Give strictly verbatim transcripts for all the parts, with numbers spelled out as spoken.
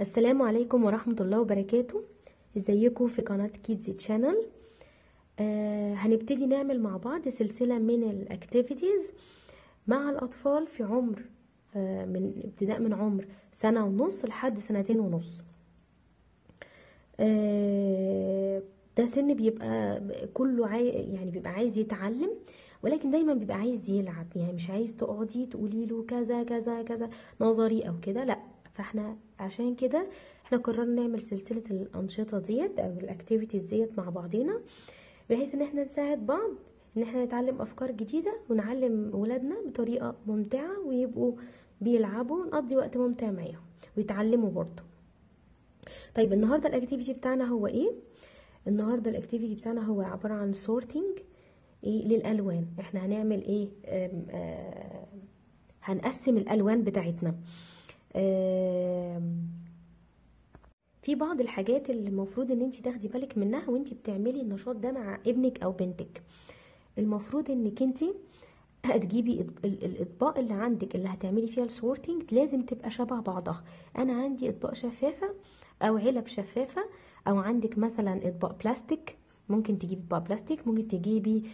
السلام عليكم ورحمة الله وبركاته. ازيكم في قناة كيدز تشانل. آه هنبتدي نعمل مع بعض سلسلة من الاكتيفيتيز مع الاطفال في عمر آه من ابتداء من عمر سنة ونص لحد سنتين ونص. آه ده سن بيبقى كله عاي... يعني بيبقى عايز يتعلم، ولكن دايما بيبقى عايز يلعب، يعني مش عايز تقعدي تقولي له كذا كذا كذا نظري او كده، لا. فاحنا عشان كده احنا قررنا نعمل سلسلة الانشطة ديت او الاكتيفيتيز ديت مع بعضينا، بحيث ان احنا نساعد بعض ان احنا نتعلم افكار جديدة ونعلم ولادنا بطريقة ممتعة، ويبقوا بيلعبوا ونقضي وقت ممتع معاهم ويتعلموا برضه. طيب النهارده الاكتيفيتي بتاعنا هو ايه؟ النهارده الاكتيفيتي بتاعنا هو عبارة عن سورتنج ايه للالوان. احنا هنعمل ايه؟ آم آم هنقسم الالوان بتاعتنا. في بعض الحاجات اللي المفروض ان انت تاخدي بالك منها وانت بتعملي النشاط ده مع ابنك او بنتك. المفروض انك انت هتجيبي الاطباق اللي عندك اللي هتعملي فيها السورتنج لازم تبقى شبه بعضها. انا عندي اطباق شفافة او علب شفافة، او عندك مثلا اطباق بلاستيك، ممكن تجيبي اطباق بلاستيك، ممكن تجيبي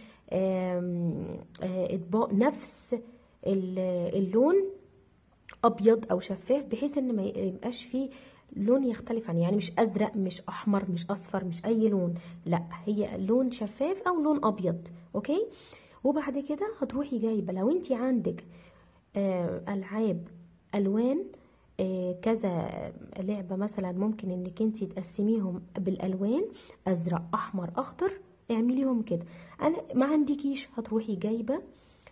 اطباق نفس اللون ابيض او شفاف، بحيث ان ما يبقاش فيه لون يختلف عنه، يعني مش ازرق مش احمر مش اصفر مش اي لون، لا هي لون شفاف او لون ابيض. اوكي. وبعد كده هتروحي جايبه، لو انت عندك آه العاب الوان آه كذا لعبه مثلا، ممكن انك انت تقسميهم بالالوان ازرق احمر اخضر، اعمليهم كده. انا ما عندكيش هتروحي جايبه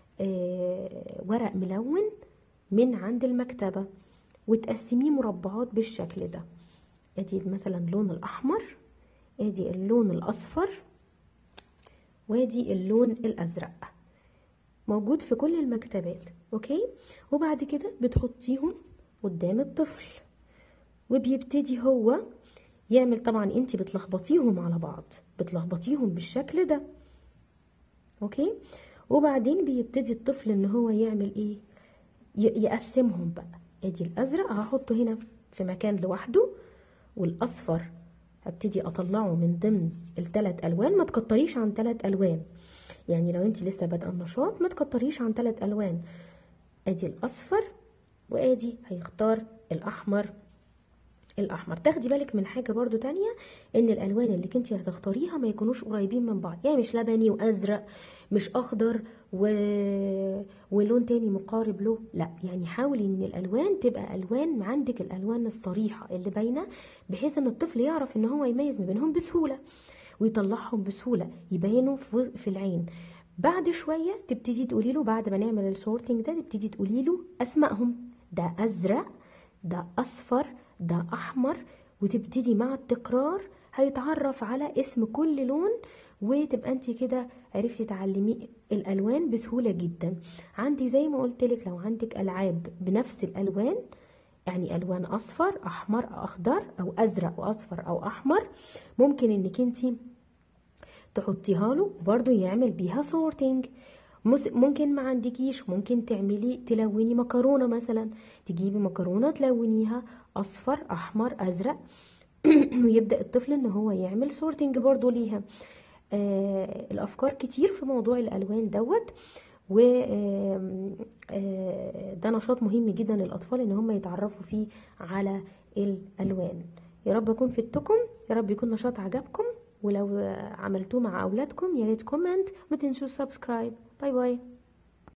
آه ورق ملون من عند المكتبه وتقسميه مربعات بالشكل ده. ادي مثلا اللون الاحمر، ادي اللون الاصفر، وادي اللون الازرق، موجود في كل المكتبات. اوكي. وبعد كده بتحطيهم قدام الطفل وبيبتدي هو يعمل، طبعا انت بتلخبطيهم على بعض، بتلخبطيهم بالشكل ده. اوكي. وبعدين بيبتدي الطفل ان هو يعمل ايه؟ يقسمهم بقى. ادي الازرق هحطه هنا في مكان لوحده، والاصفر هبتدي اطلعه من ضمن الثلاث الوان. ما تكتريش عن ثلاث الوان، يعني لو انت لسه بادئه النشاط ما تكتريش عن ثلاث الوان. ادي الاصفر، وادي هيختار الاحمر. الاحمر تاخدي بالك من حاجه برضو تانية، ان الالوان اللي كنتي هتختاريها ما يكونوش قريبين من بعض، يعني مش لبني وازرق مش اخضر و... ولون تاني مقارب له، لا. يعني حاولي ان الالوان تبقى الوان عندك، الالوان الصريحه اللي باينه، بحيث ان الطفل يعرف ان هو يميز ما بينهم بسهوله ويطلعهم بسهوله، يبينوا في, في العين. بعد شويه تبتدي تقولي له، بعد ما نعمل السورتنج ده تبتدي تقولي له اسمائهم، ده ازرق ده اصفر ده احمر، وتبتدي مع التكرار هيتعرف على اسم كل لون، وتبقى انت كده عرفتي تعلمي الالوان بسهوله جدا. عندي زي ما قلت لك، لو عندك العاب بنفس الالوان، يعني الوان اصفر احمر اخضر او ازرق واصفر او احمر، ممكن انك انت تحطيها له برضو يعمل بيها سورتنج. ممكن ما عندكيش، ممكن تعملي تلوني مكرونه مثلا، تجيبي مكرونه تلونيها اصفر احمر ازرق ويبدا الطفل ان هو يعمل سورتنج برضو ليها. آه الافكار كتير في موضوع الالوان دوت، و ده نشاط مهم جدا للاطفال ان هم يتعرفوا فيه على الالوان. يا رب اكون فدتكم، يا رب يكون نشاط عجبكم، ولو عملتوه مع اولادكم يا ريت كومنت، ما تنسوش سبسكرايب. باي باي.